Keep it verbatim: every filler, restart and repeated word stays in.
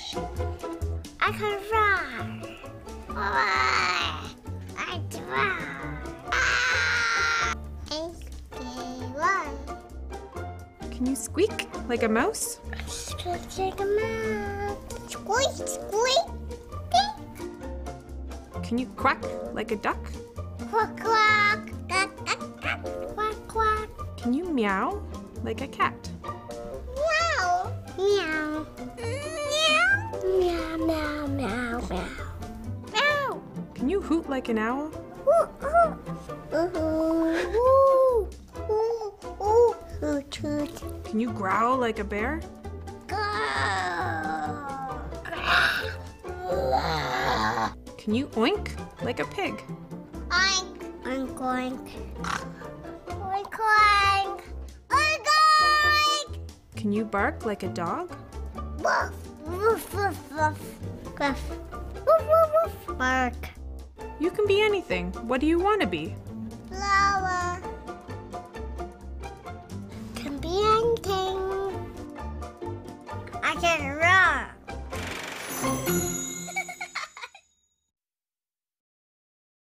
I can fly. Oh, I fly. Ah! Can you squeak like a mouse? Squeak like a mouse. Squeak, squeak. Can you quack like a duck? Quack, quack. Quack, quack, quack, quack. Can you meow like a cat? Meow. Meow. Meow. Meow, meow, meow, meow. Meow. Can you hoot like an owl? Ooh, ooh. Ooh, ooh. Ooh, ooh. Hoot, hoot. Can you growl like a bear? Can you oink like a pig? Oink, oink, oink. Oink, oink. Oink, oink. Can you bark like a dog? Woof, woof, woof, woof. Woof, woof, woof, woof. Bark. You can be anything. What do you want to be? Flower. Can be anything. I can run.